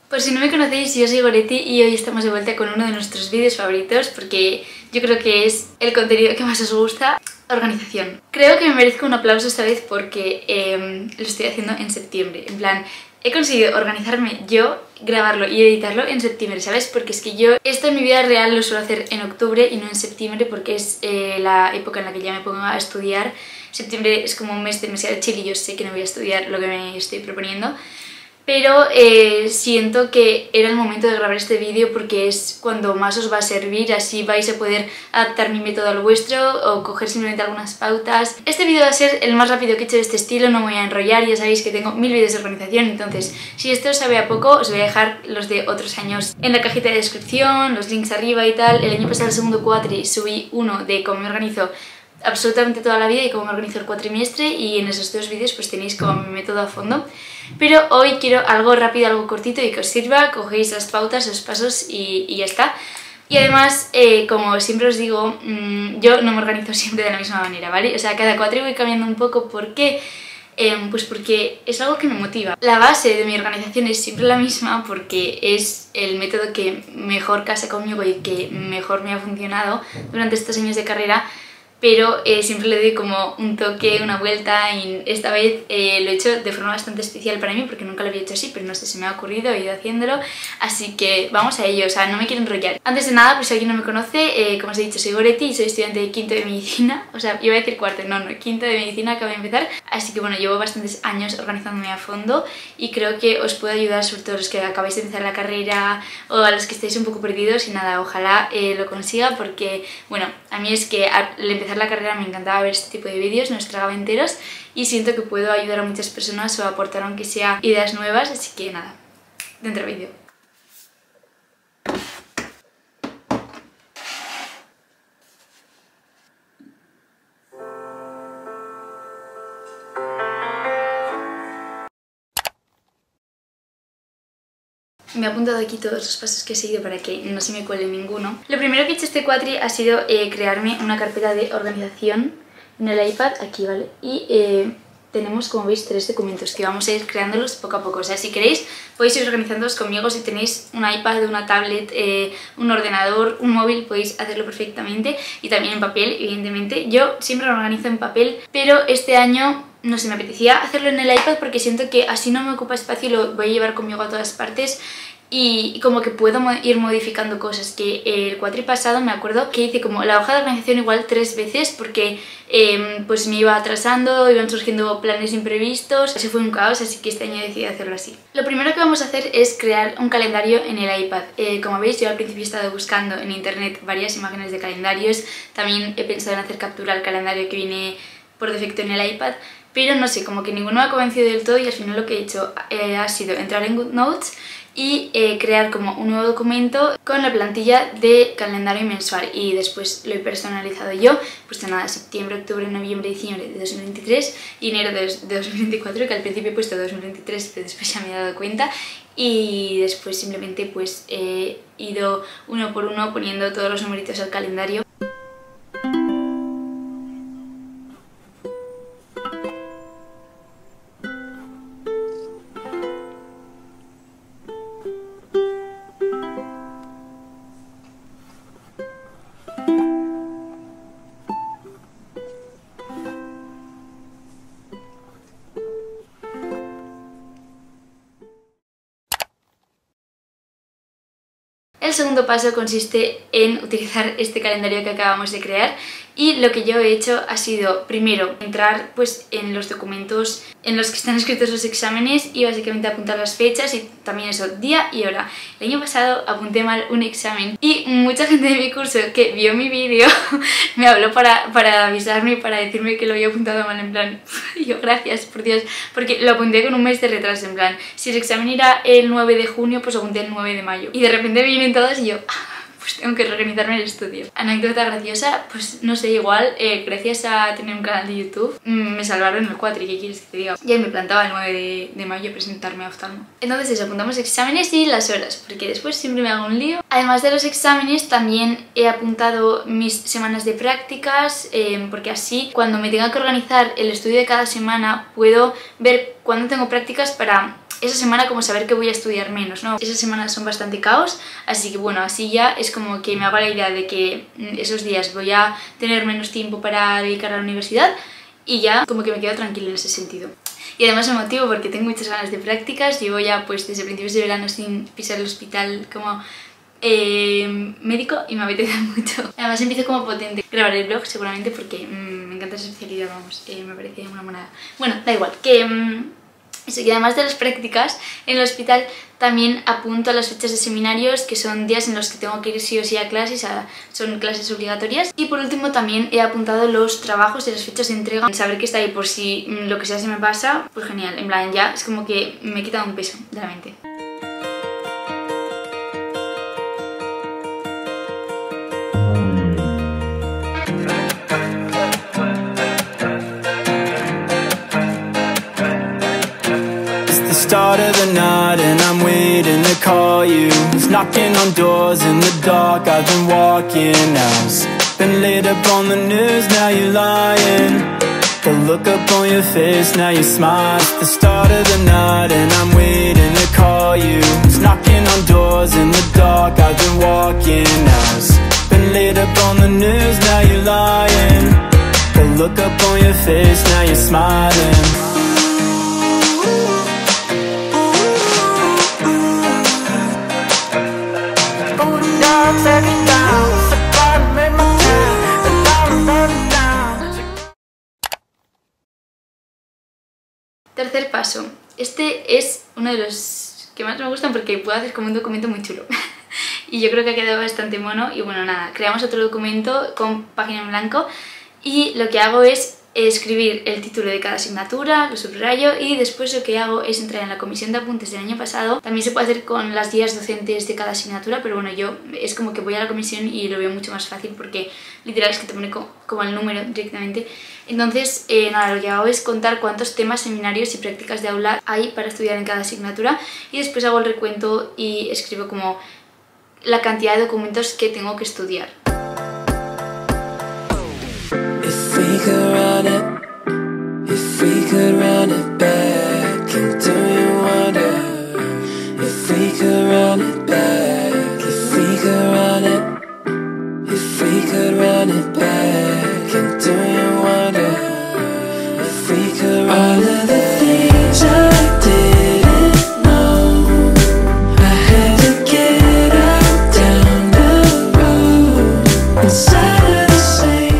Por si no me conocéis, yo soy Goretti y hoy estamos de vuelta con uno de nuestros vídeos favoritos porque yo creo que es el contenido que más os gusta, organización. Creo que me merezco un aplauso esta vez porque lo estoy haciendo en septiembre, en plan, he conseguido organizarme yo, grabarlo y editarlo en septiembre, ¿sabes? Porque es que yo esto en mi vida real lo suelo hacer en octubre y no en septiembre porque es la época en la que ya me pongo a estudiar. Septiembre es como un mes demasiado chill y yo sé que no voy a estudiar lo que me estoy proponiendo. Pero siento que era el momento de grabar este vídeo porque es cuando más os va a servir, así vais a poder adaptar mi método al vuestro o coger simplemente algunas pautas. Este vídeo va a ser el más rápido que he hecho de este estilo, no me voy a enrollar, ya sabéis que tengo 1000 vídeos de organización, entonces si esto os sabe a poco os voy a dejar los de otros años en la cajita de descripción, los links arriba y tal. El año pasado, el segundo cuatri, subí uno de cómo me organizo absolutamente toda la vida y cómo me organizo el cuatrimestre y en esos dos vídeos pues tenéis como mi método a fondo. Pero hoy quiero algo rápido, algo cortito y que os sirva, cogéis las pautas, los pasos y ya está. Y además, como siempre os digo, yo no me organizo siempre de la misma manera, ¿vale? O sea, cada cuatri voy cambiando un poco. ¿Por qué? Pues porque es algo que me motiva. La base de mi organización es siempre la misma porque es el método que mejor casa conmigo y que mejor me ha funcionado durante estos años de carrera, pero siempre le doy como un toque, una vuelta y esta vez lo he hecho de forma bastante especial para mí porque nunca lo había hecho así, pero no sé, se me ha ocurrido, he ido haciéndolo, así que vamos a ello, o sea, no me quiero enrollar. Antes de nada, pues si alguien no me conoce, como os he dicho, soy Goretti y soy estudiante de quinto de medicina, o sea, iba a decir cuarto, no, quinto de medicina, acabo de empezar, así que bueno, llevo bastantes años organizándome a fondo y creo que os puedo ayudar, sobre todo a los que acabáis de empezar la carrera o a los que estáis un poco perdidos y nada, ojalá lo consiga porque, bueno, a mí es que al empezar la carrera me encantaba ver este tipo de vídeos, no los tragaba enteros y siento que puedo ayudar a muchas personas o aportar aunque sea ideas nuevas, así que nada, dentro vídeo. Me he apuntado aquí todos los pasos que he seguido para que no se me cuele ninguno. Lo primero que he hecho este cuatri ha sido crearme una carpeta de organización en el iPad, aquí, ¿vale? Y tenemos, como veis, 3 documentos que vamos a ir creándolos poco a poco. O sea, si queréis podéis ir organizándolos conmigo. Si tenéis un iPad, una tablet, un ordenador, un móvil, podéis hacerlo perfectamente. Y también en papel, evidentemente. Yo siempre lo organizo en papel, pero este año no sé, me apetecía hacerlo en el iPad porque siento que así no me ocupa espacio y lo voy a llevar conmigo a todas partes y como que puedo ir modificando cosas. Que el cuatri pasado me acuerdo que hice como la hoja de organización igual 3 veces porque pues me iba atrasando, iban surgiendo planes imprevistos, ese fue un caos, así que este año decidí hacerlo así. Lo primero que vamos a hacer es crear un calendario en el iPad. Como veis, yo al principio he estado buscando en internet varias imágenes de calendarios, también he pensado en hacer captura al calendario que viene por defecto en el iPad, pero no sé, como que ninguno me ha convencido del todo y al final lo que he hecho ha sido entrar en GoodNotes y crear como un nuevo documento con la plantilla de calendario mensual y después lo he personalizado yo, pues de nada, septiembre, octubre, noviembre, diciembre de 2023 y enero de 2024, que al principio he puesto 2023 pero después ya me he dado cuenta y después simplemente pues he ido uno por uno poniendo todos los numeritos al calendario. El segundo paso consiste en utilizar este calendario que acabamos de crear y lo que yo he hecho ha sido primero entrar pues en los documentos en los que están escritos los exámenes y básicamente apuntar las fechas y también eso, día y hora. El año pasado apunté mal un examen y mucha gente de mi curso que vio mi vídeo me habló para avisarme y para decirme que lo había apuntado mal, en plan, y yo gracias, por Dios, porque lo apunté con un mes de retraso, en plan, si el examen era el 9 de junio pues apunté el 9 de mayo y de repente vienen todas y yo pues tengo que reorganizarme el estudio. Anécdota graciosa, pues no sé, igual gracias a tener un canal de YouTube me salvaron el cuatri, ¿qué quieres que te diga? Ya me plantaba el 9 de mayo a presentarme a oftalmo. Entonces eso, apuntamos exámenes y las horas, porque después siempre me hago un lío. Además de los exámenes también he apuntado mis semanas de prácticas, porque así cuando me tenga que organizar el estudio de cada semana puedo ver cuándo tengo prácticas para esa semana como saber que voy a estudiar menos, ¿no? Esas semanas son bastante caos, así que bueno, así ya es como que me hago la idea de que esos días voy a tener menos tiempo para dedicar a la universidad y ya como que me quedo tranquila en ese sentido. Y además me motivo porque tengo muchas ganas de prácticas, llevo ya pues desde principios de verano sin pisar el hospital como médico y me apetece mucho. Además empiezo como potente grabar el vlog seguramente porque me encanta esa especialidad, vamos, me parece una monada. Bueno, da igual, que eso, y además de las prácticas en el hospital también apunto a las fechas de seminarios, que son días en los que tengo que ir sí o sí a clases, son clases obligatorias. Y por último también he apuntado los trabajos y las fechas de entrega, saber que está ahí por si lo que sea se me pasa, pues genial, en plan ya es como que me he quitado un peso de la mente. Start of the night and I'm waiting to call you. It's knocking on doors in the dark, I've been walking house. Been laid up on the news, now you're lying. The look up on your face, now you smile. It's the start of the night and I'm waiting to call you. It's knocking on doors in the dark, I've been walking house. Been laid up on the news, now you're lying. The look up on your face, now you're smiling. Tercer paso. Este es uno de los que más me gustan porque puedo hacer como un documento muy chulo. Y yo creo que ha quedado bastante mono. Y bueno, nada, creamos otro documento con página en blanco y lo que hago es escribir el título de cada asignatura, lo subrayo y después lo que hago es entrar en la comisión de apuntes del año pasado. También se puede hacer con las guías docentes de cada asignatura, pero bueno, yo es como que voy a la comisión y lo veo mucho más fácil porque literal es que te pone como el número directamente. Entonces, nada, lo que hago es contar cuántos temas, seminarios y prácticas de aula hay para estudiar en cada asignatura y después hago el recuento y escribo como la cantidad de documentos que tengo que estudiar. If we could run it back, and do you wonder if we could run it back, if we could run it back, and do you wonder if we could run it back? All of the things I didn't know, I had to get out down the road inside of the same.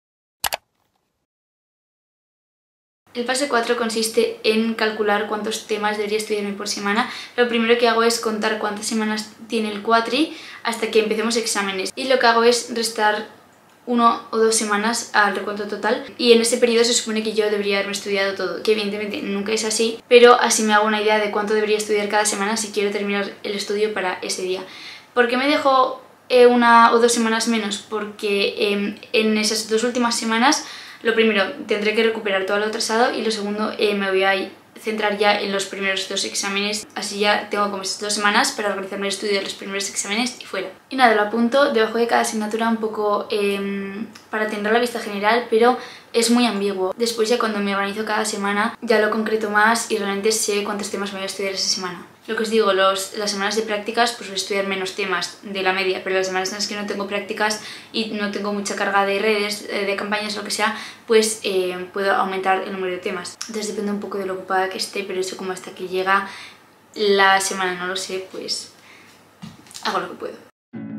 El paso 4 consiste en calcular cuántos temas debería estudiarme por semana. Lo primero que hago es contar cuántas semanas tiene el cuatri hasta que empecemos exámenes. Y lo que hago es restar 1 o 2 semanas al recuento total. Y en ese periodo se supone que yo debería haberme estudiado todo, que evidentemente nunca es así, pero así me hago una idea de cuánto debería estudiar cada semana si quiero terminar el estudio para ese día. ¿Por qué me dejo 1 o 2 semanas menos? Porque en esas 2 últimas semanas lo primero, tendré que recuperar todo lo atrasado y lo segundo, me voy a centrar ya en los primeros 2 exámenes, así ya tengo como esas 2 semanas para organizarme el estudio de los primeros exámenes y fuera. Y nada, lo apunto debajo de cada asignatura un poco para tener la vista general, pero es muy ambiguo. Después ya cuando me organizo cada semana ya lo concreto más y realmente sé cuántos temas me voy a estudiar esa semana. Lo que os digo, las semanas de prácticas pues voy a estudiar menos temas de la media, pero las semanas en las que no tengo prácticas y no tengo mucha carga de redes, de campañas, lo que sea, pues puedo aumentar el número de temas. Entonces depende un poco de lo ocupada que esté, pero eso como hasta que llega la semana no lo sé, pues hago lo que puedo.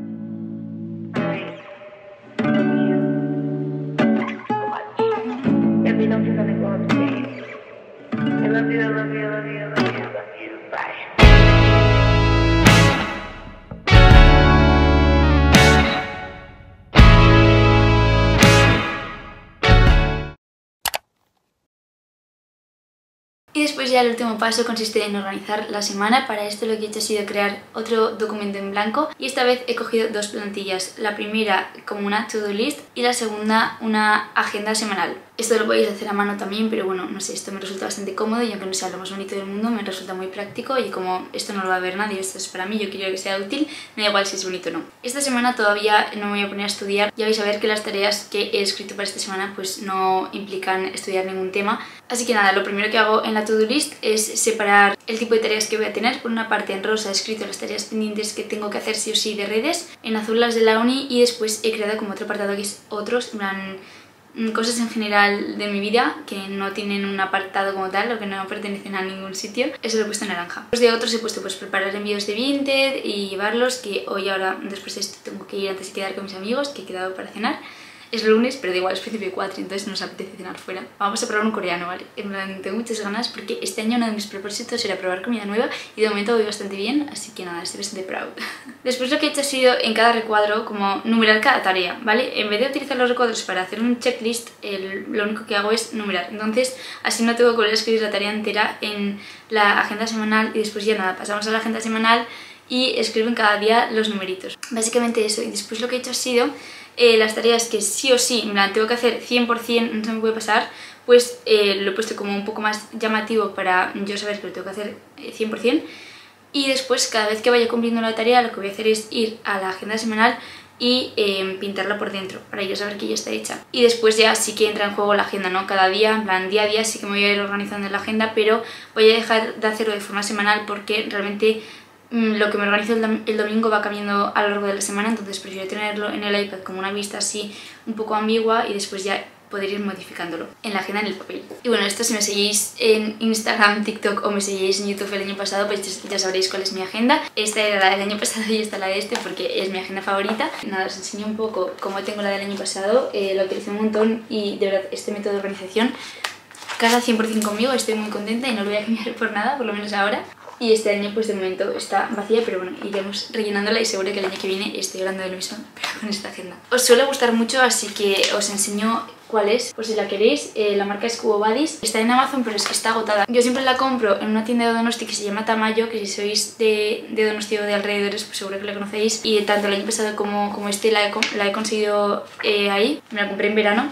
Y después ya el último paso consiste en organizar la semana. Para esto lo que he hecho ha sido crear otro documento en blanco y esta vez he cogido 2 plantillas. La primera como una to-do list y la segunda una agenda semanal. Esto lo podéis hacer a mano también, pero bueno, no sé, esto me resulta bastante cómodo y aunque no sea lo más bonito del mundo, me resulta muy práctico y como esto no lo va a ver nadie, esto es para mí, yo quiero que sea útil, me da igual si es bonito o no. Esta semana todavía no me voy a poner a estudiar, ya vais a ver que las tareas que he escrito para esta semana pues no implican estudiar ningún tema. Así que nada, lo primero que hago en la to-do list es separar el tipo de tareas que voy a tener. Por una parte en rosa he escrito las tareas pendientes que tengo que hacer sí o sí de redes, en azul las de la uni y después he creado como otro apartado que es otros, en plan cosas en general de mi vida que no tienen un apartado como tal o que no pertenecen a ningún sitio. Eso lo he puesto en naranja. Después de otros he puesto pues preparar envíos de Vinted y llevarlos, que hoy ahora después de esto tengo que ir antes de quedar con mis amigos que he quedado para cenar. Es lunes, pero da igual, es principio 4, entonces nos apetece cenar fuera. Vamos a probar un coreano, ¿vale? En plan, tengo muchas ganas porque este año uno de mis propósitos era probar comida nueva y de momento voy bastante bien, así que nada, estoy bastante proud. Después lo que he hecho ha sido en cada recuadro como numerar cada tarea, ¿vale? En vez de utilizar los recuadros para hacer un checklist, lo único que hago es numerar. Entonces así no tengo que volver a escribir la tarea entera en la agenda semanal y después ya nada, pasamos a la agenda semanal y escribo en cada día los numeritos. Básicamente eso, y después lo que he hecho ha sido las tareas que sí o sí, en plan, tengo que hacer 100%, no se me puede pasar, pues lo he puesto como un poco más llamativo para yo saber que lo tengo que hacer 100%. Y después, cada vez que vaya cumpliendo la tarea, lo que voy a hacer es ir a la agenda semanal y pintarla por dentro, para yo saber que ya está hecha. Y después ya sí que entra en juego la agenda, ¿no? Cada día, en plan, día a día sí que me voy a ir organizando en la agenda, pero voy a dejar de hacerlo de forma semanal porque realmente lo que me organizo el domingo va cambiando a lo largo de la semana, entonces prefiero tenerlo en el iPad como una vista así un poco ambigua y después ya poder ir modificándolo en la agenda en el papel. Y bueno, esto si me seguís en Instagram, TikTok o me seguís en YouTube el año pasado, pues ya sabréis cuál es mi agenda. Esta era la del año pasado y esta la de este porque es mi agenda favorita. Nada, os enseño un poco cómo tengo la del año pasado, la utilicé un montón y de verdad este método de organización casa 100% conmigo, estoy muy contenta y no lo voy a cambiar por nada, por lo menos ahora. Y este año pues de momento está vacía, pero bueno, iremos rellenándola y seguro que el año que viene estoy hablando de lo mismo, pero con esta agenda. Os suele gustar mucho, así que os enseño cuál es, por si la queréis. La marca es Cubo Buddies, está en Amazon pero es que está agotada. Yo siempre la compro en una tienda de Donosti que se llama Tamayo, que si sois de Donosti o de alrededores pues seguro que la conocéis. Y tanto el año pasado como este la he conseguido ahí, me la compré en verano,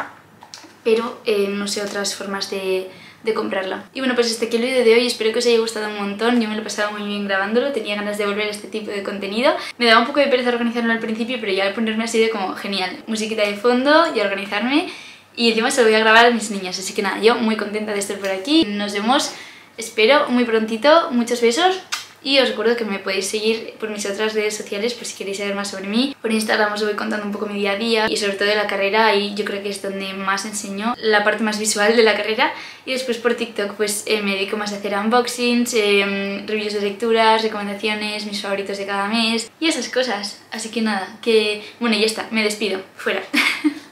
pero no sé otras formas de comprarla. Y bueno, pues este aquí el vídeo de hoy, espero que os haya gustado un montón, yo me lo he pasado muy bien grabándolo, tenía ganas de volver a este tipo de contenido. Me daba un poco de pereza organizarlo al principio, pero ya al ponerme ha sido como genial, musiquita de fondo y organizarme, y encima se lo voy a grabar a mis niñas, así que nada, yo muy contenta de estar por aquí. Nos vemos, espero, muy prontito, muchos besos. Y os recuerdo que me podéis seguir por mis otras redes sociales por si queréis saber más sobre mí. Por Instagram os voy contando un poco mi día a día y sobre todo de la carrera, y yo creo que es donde más enseño la parte más visual de la carrera. Y después por TikTok pues me dedico más a hacer unboxings, reviews de lecturas, recomendaciones, mis favoritos de cada mes y esas cosas. Así que nada, que bueno, ya está, me despido, fuera.